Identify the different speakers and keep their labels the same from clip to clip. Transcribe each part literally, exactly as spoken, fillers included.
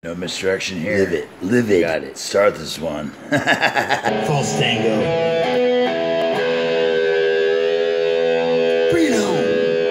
Speaker 1: No misdirection here.
Speaker 2: Live it. Live it.
Speaker 1: Got it. Start this one.
Speaker 2: False tango. Bring it home.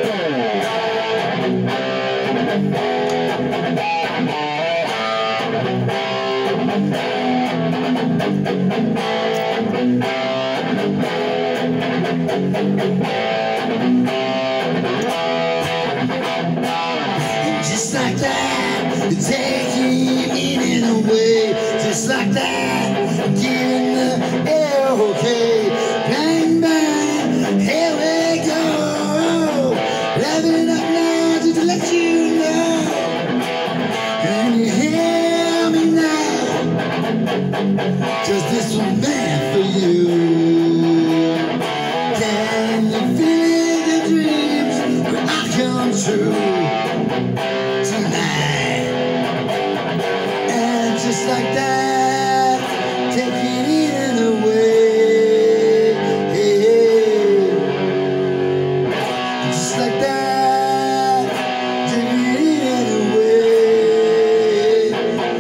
Speaker 2: Just like that, you take me in and away. Just like that, giving the air okay. Bang, bang, here we go. Revving up now just to let you know. Can you hear me now? Cause this was meant for you. Can you feel the dreams when I come true? Just like that, taking it away. Just like that, taking it away.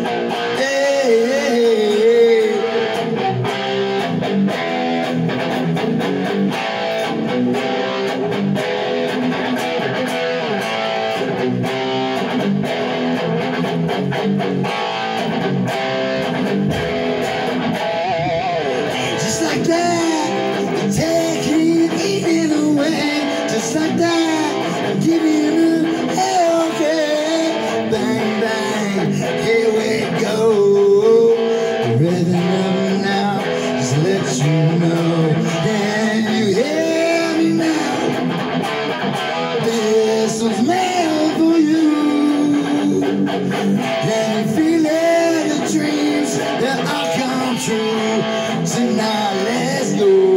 Speaker 2: Just like that, taking it away. Just like that, giving you okay. Bang, bang, here we go. Rhythm up now, just let you know. Can you hear me now? This was made for you. Can you feel it, the dreams that are come true? So now let's go.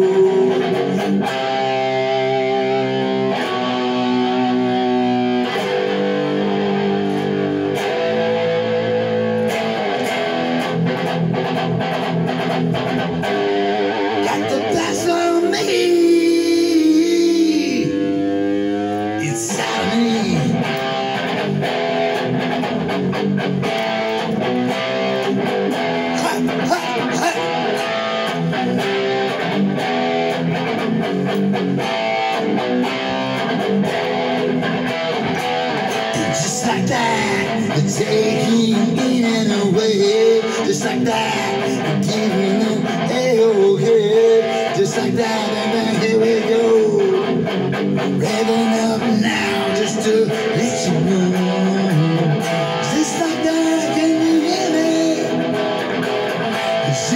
Speaker 2: Got the best of me inside of me. Ha, ha, ha. Just like that, you're taking it away. Just like that, you're giving it a-okay. Just like that, and then here we go. Revving up now, just to let you know. Just like that, can you hear me? 'Cause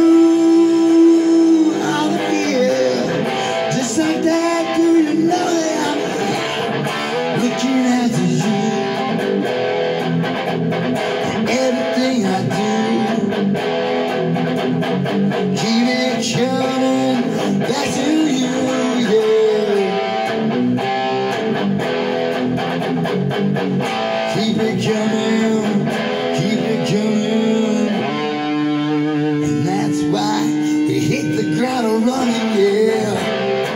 Speaker 2: you are the fear. Just like that, do you know that I'm looking after you? Everything I do, keep it coming back to you, yeah. Keep it coming, keep it coming. And that's why we hit the ground running, yeah.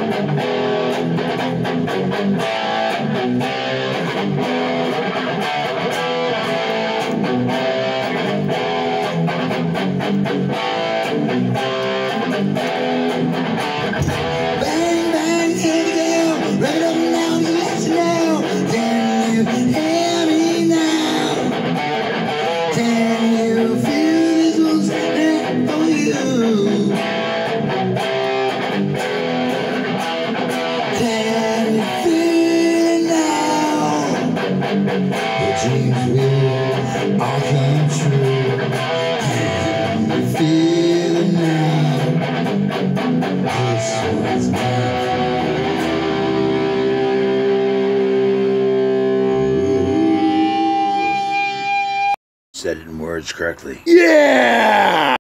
Speaker 2: Bang, bang, here we go. Rev it up now, you let you know. Can you hear me now? Can you feel this one's meant for you? Can you feel it now? Your dreams will all come true. Can you feel it now? This one's mine.
Speaker 1: Said it in words correctly.
Speaker 2: Yeah!